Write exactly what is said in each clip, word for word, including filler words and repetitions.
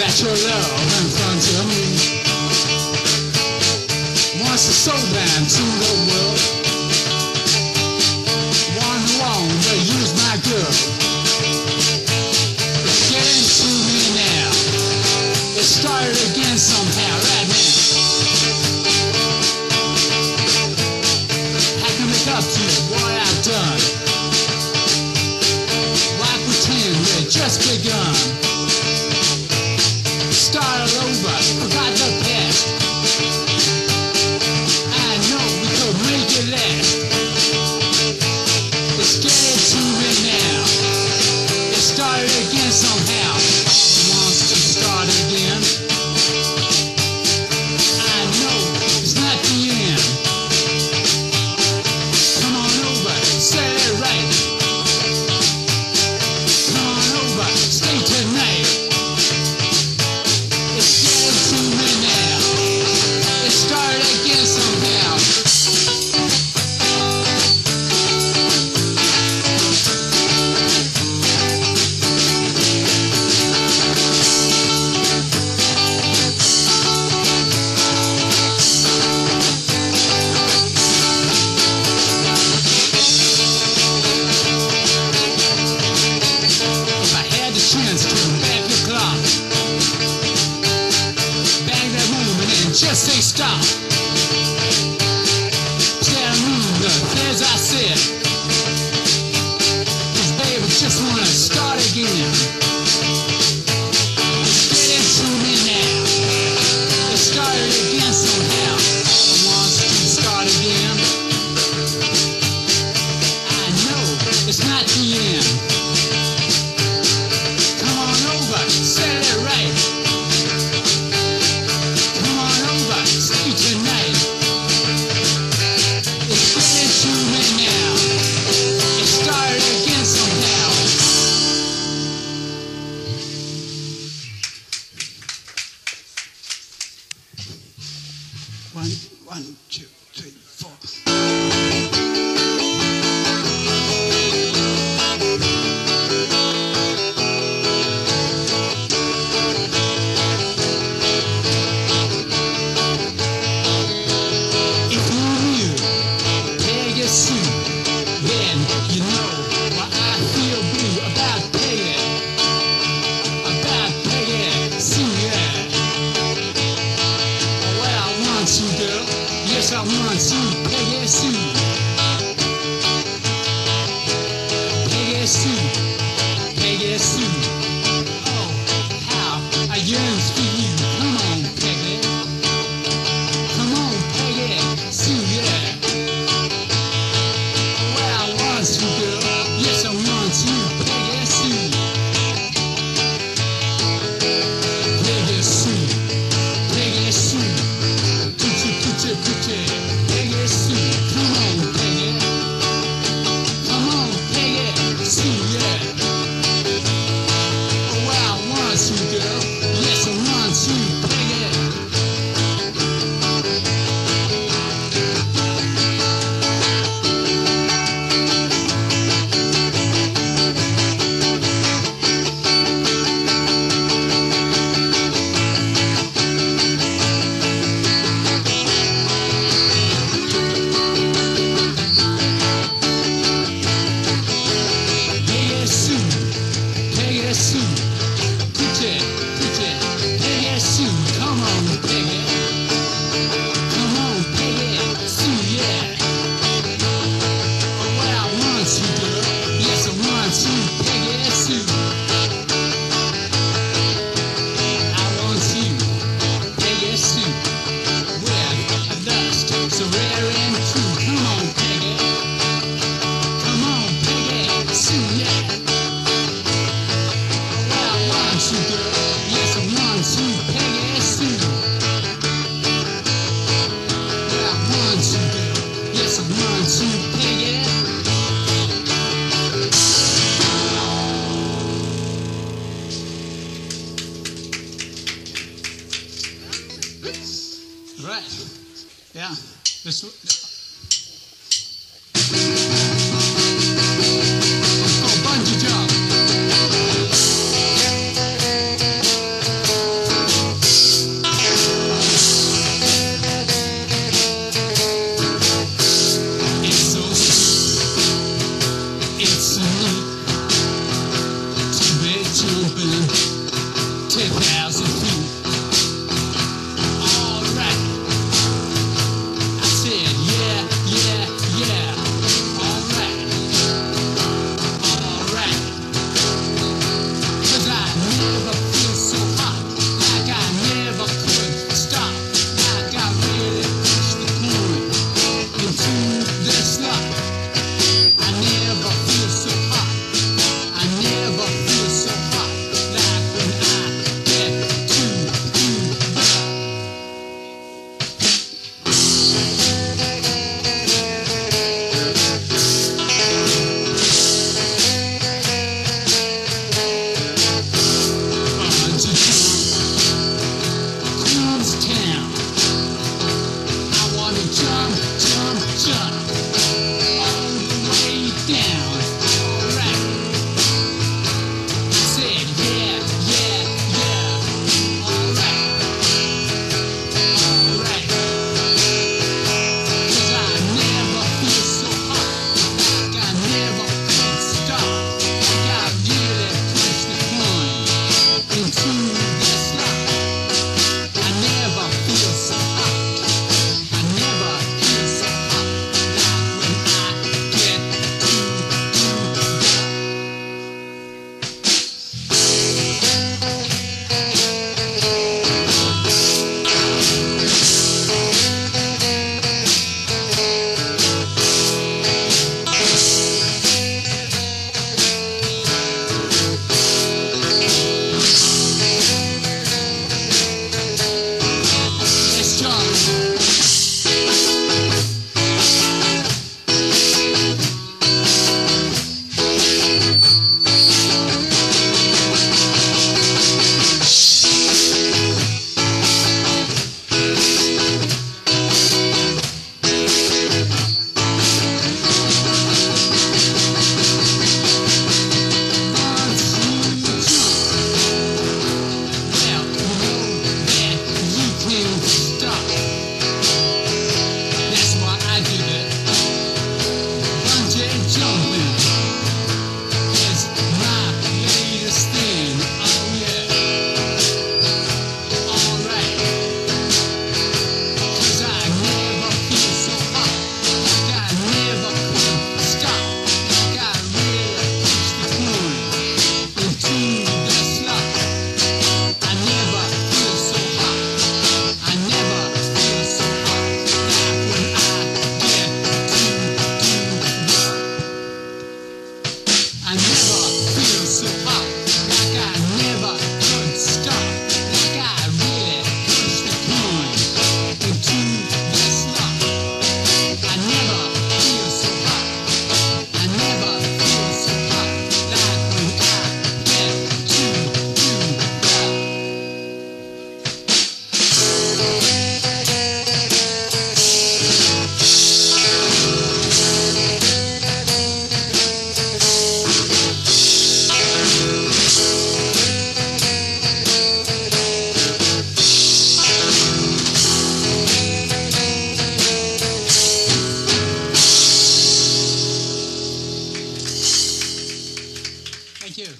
get your love in front of me. Once I sold them to the world, one wrong, they used my girl. It's getting to me now. It started again somehow, right now. I can make up to what I've done. Why pretend we're just begun? Start all over, forgot the past. I know we could make it last. It's getting to me now. It started again somehow. It wants to start again. I know it's not the end. Come on over, set it right. Come on over, stay tonight. It's getting to me now. It started again somehow. If I had the chance to back the clock, bang that woman and just say stop. Tell me the things I said, 'cause baby just wanna start again. It's getting to me now. It started again somehow. It wants to start again. I know it's not the end. Come on over, set it right. Come on over, stay tonight. It's getting to me now. It started again somehow. One, one, two, three, four. If you knew Pegasus, then you know why I feel blue about Peggy, about Pegasus, yeah. Well, I want you, girl. Yes, I want you, Pegasus. Pegasus, Pegasus. Oh, how I yearn for you. Come on, Peggy. Come on, Peggy, Sue, yeah. Well, I want you, girl. Yes, I want you, Peggy, Sue. Peggy, Sue. Peggy, Sue. Poochie, poochie, poochie. Peggy, Sue. Come on, Peggy. Come on, Peggy, Sue, yeah. Well, I want you, girl. Yes, I want you, Peggy. Peggy Sue, Peggy Sue, Poochie, Poochie, Peggy Sue, come on, Peggy. Come on, Peggy Sue, yeah. Well, I want you, girl. Yes, I want you, Peggy Sue. I want you, Peggy Sue, with a dust so rare and true. Come on, Peggy. Come on, Peggy Sue, yeah. Well, I want you, girl. Yes, I want you, Peggy Sue. Well, I want you, girl. Yes, I want you, Peggy. Right. Yeah. This. Oh, bungee jump. into the slot. I never feel so hot. I never feel so hot like when I get to Thank you.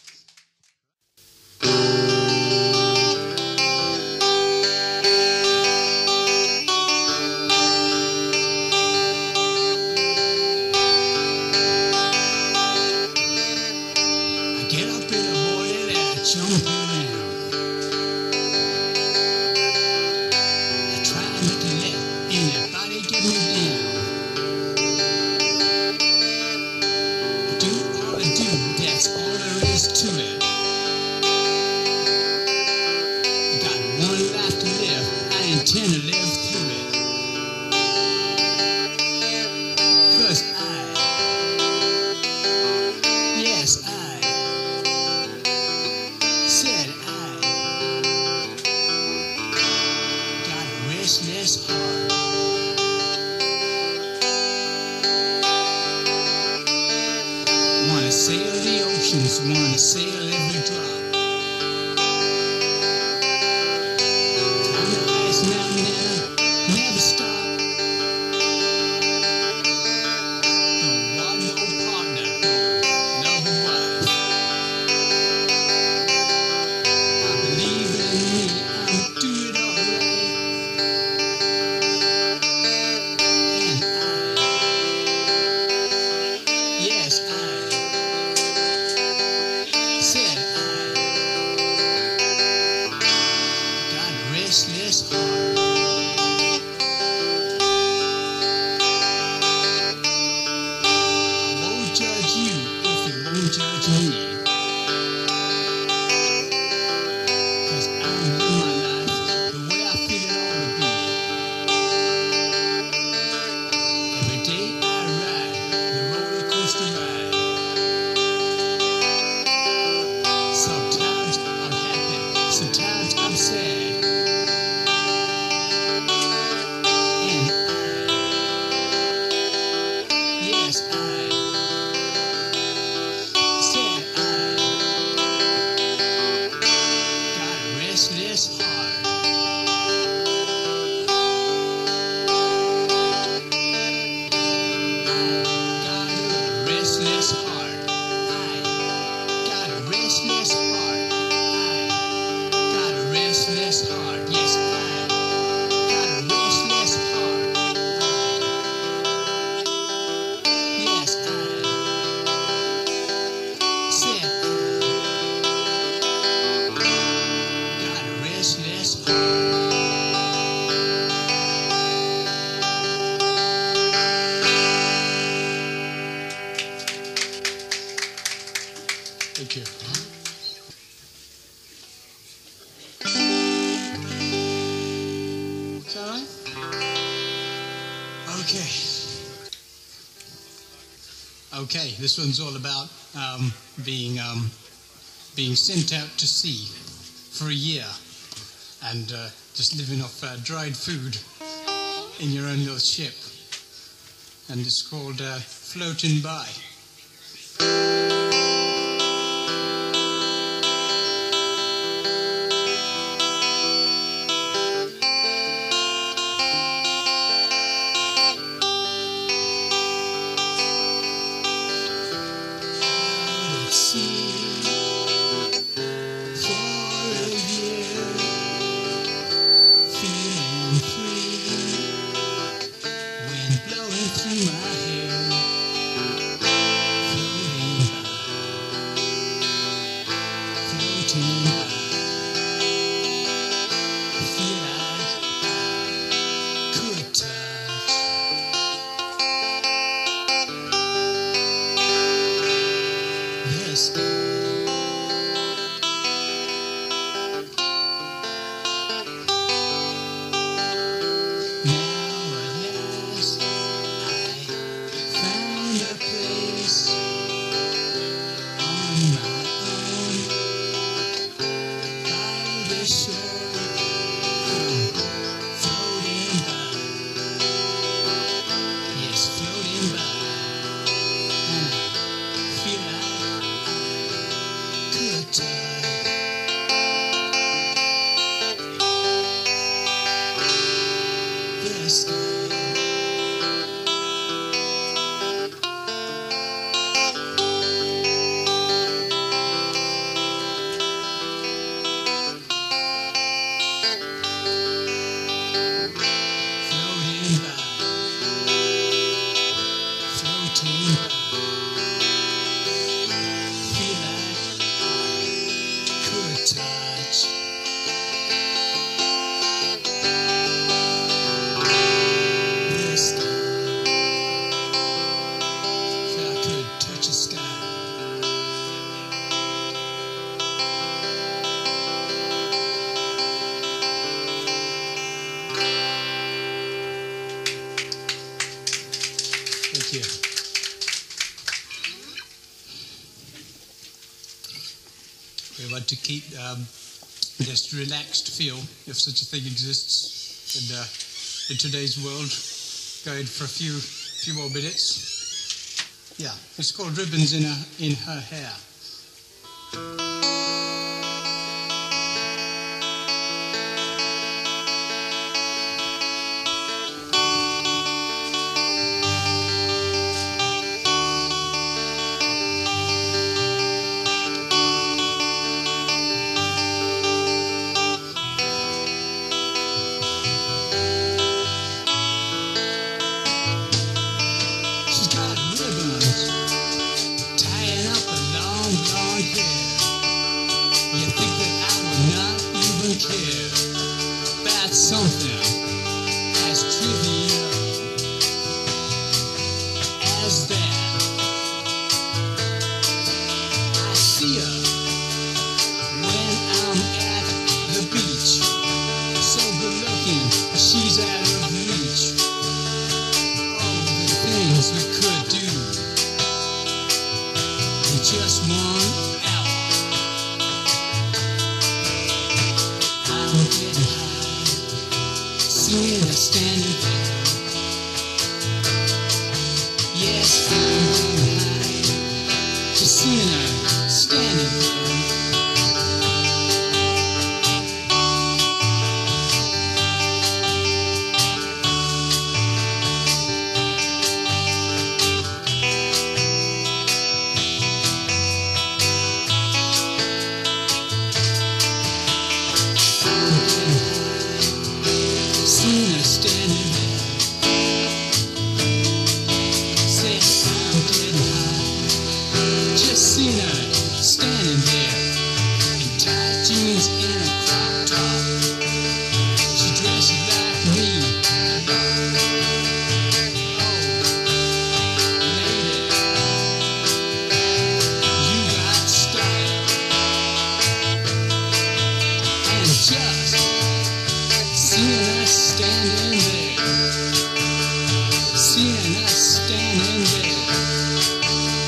I get up in the morning and I jump around. I try not to let anybody get me down. I do all I do, that's all there is to it. I got one life to live, I intend to live through it. 'Cause I, yes I, said I, got a restless heart. Wanna sail the oceans, wanna sail every drop. Time to ice now, never, never stop. Don't want no partner, no wife. I believe in me, I'm do it alright. And I, yes I, said I, got a restless heart. I won't judge you if you won't judge me. 'Cause I'm living my life the way I feel it ought to be. Every day I ride the roller coaster ride. Sometimes I'm happy, sometimes I'm sad. And I, yes I, said I, got a restless Okay, this one's all about um, being um, being sent out to sea for a year and uh, just living off uh, dried food in your own little ship. And it's called uh, Floating By. Thank you. We want to keep um, this relaxed feel, if such a thing exists, in, uh, in today's world. Going for a few few more minutes. Yeah, it's called Ribbons in Her, in Her Hair. Something as trivial as that. I see her when I'm at the beach, so good looking, she's out of reach. Oh, the things we could do in just one hour. I'm getting high, seeing her standing there. Yes, I'm getting high, just seeing her standing there. Seeing her standing there. Said I'm getting high, just seeing her standing there in tight jeans and a crop top. She dresses like me. Oh, lady, you got style. And just seeing her standing there, seeing us standing there.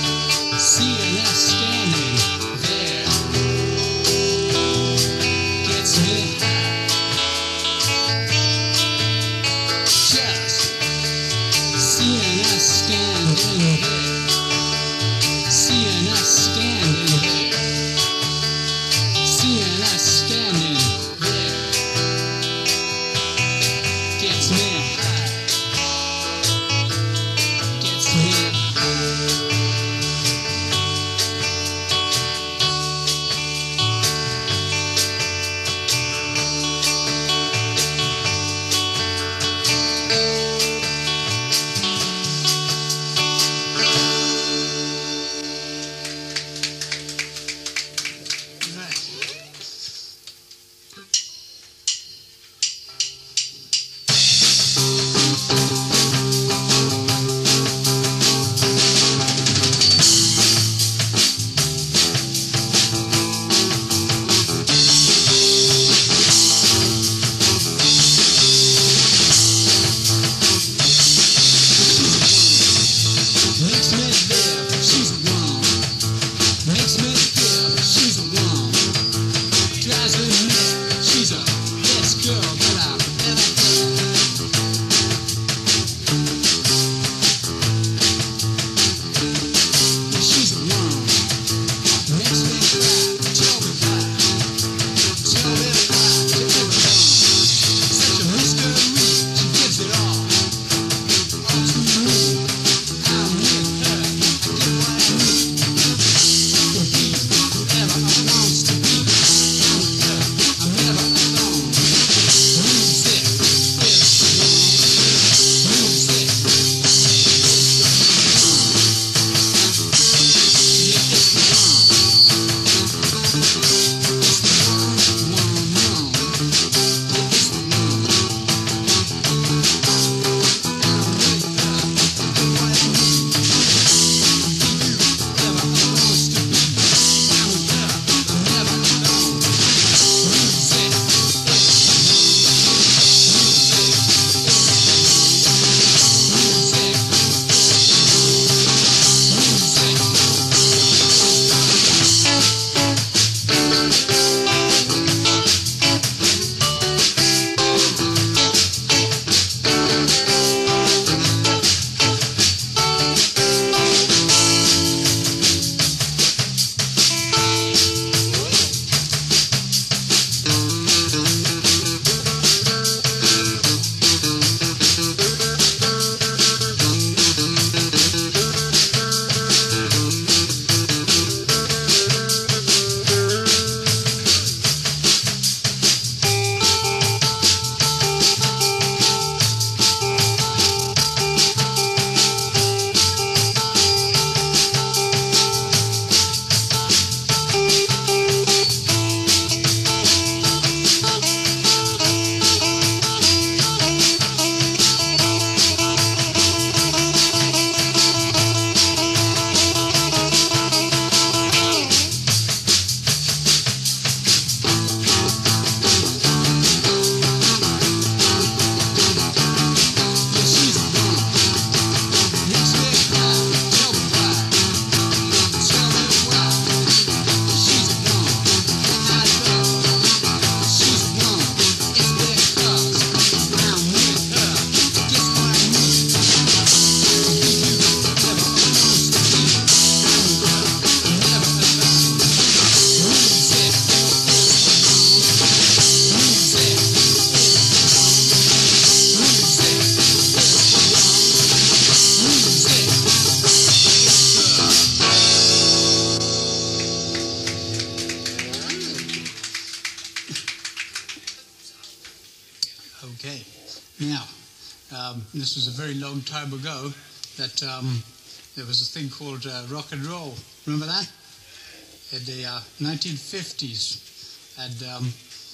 um, this was a very long time ago, that um, there was a thing called uh, rock and roll. Remember that? In the uh, nineteen fifties. And um,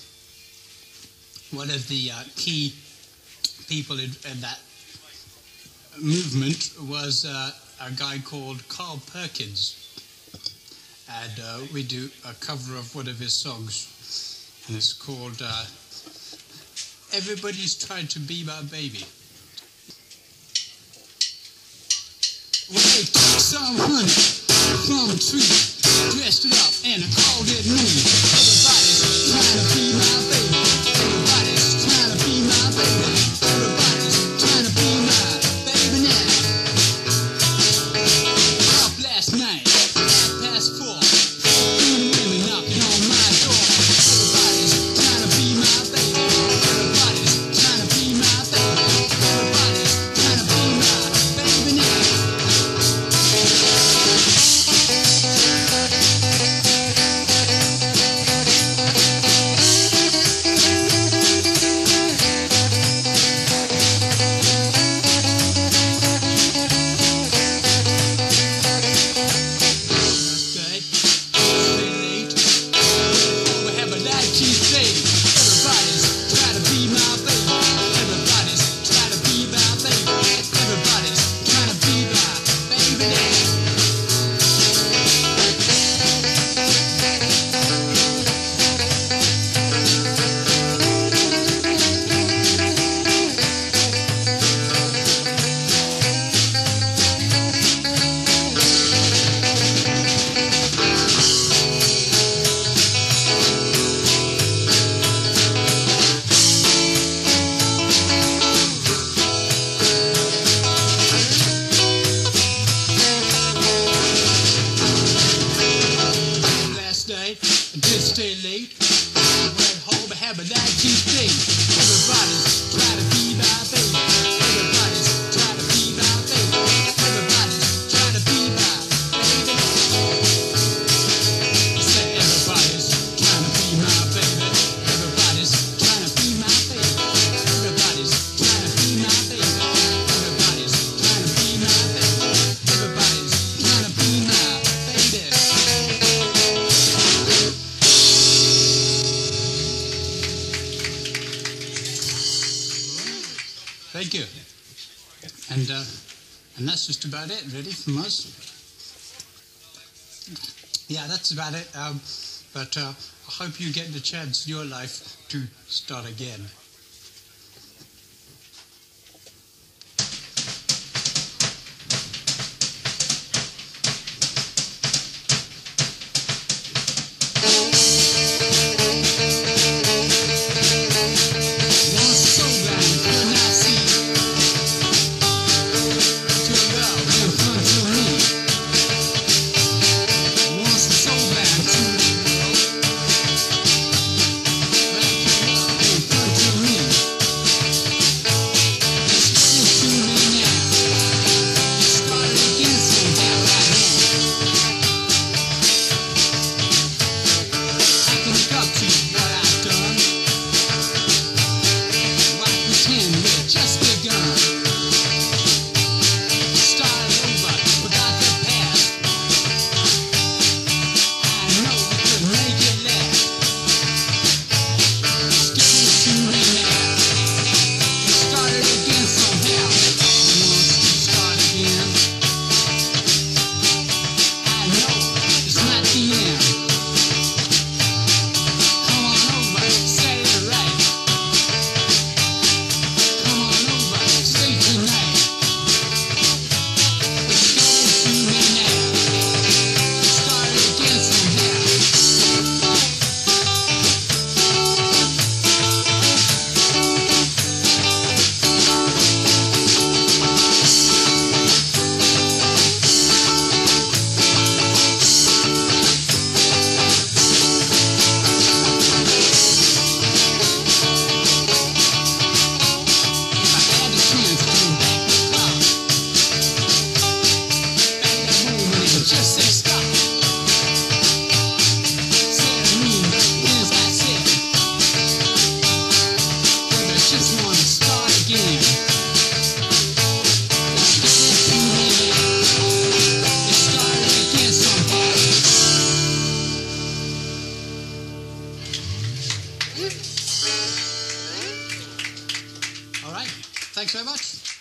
one of the uh, key people in, in that movement was uh, a guy called Carl Perkins. And uh, we do a cover of one of his songs. And it's called uh, Everybody's Trying to Be My Baby. Well, they took some honey from a tree, dressed it up, and I called it me. Everybody's trying to be my baby. Everybody's trying to be my baby. Everybody's trying to be my baby now. Up last night, half past four, three women knocking on my door. Everybody's trying to be my baby. Everybody's trying to be my baby. Everybody's trying to be my baby now. I did stay late. I went home and had my night tea straight. Everybody's trying to be my baby. Everybody's trying to be my baby. Everybody's trying to be my baby. I said everybody's trying to be my baby. Everybody's trying to be my baby. Everybody's trying to be my baby. Everybody's trying to be my baby. Everybody's trying to be my baby. Thank you. And uh, and that's just about it, really, from us. Yeah, that's about it. Um, but uh, I hope you get the chance in your life to start again. Thank you. All right. Thanks very much.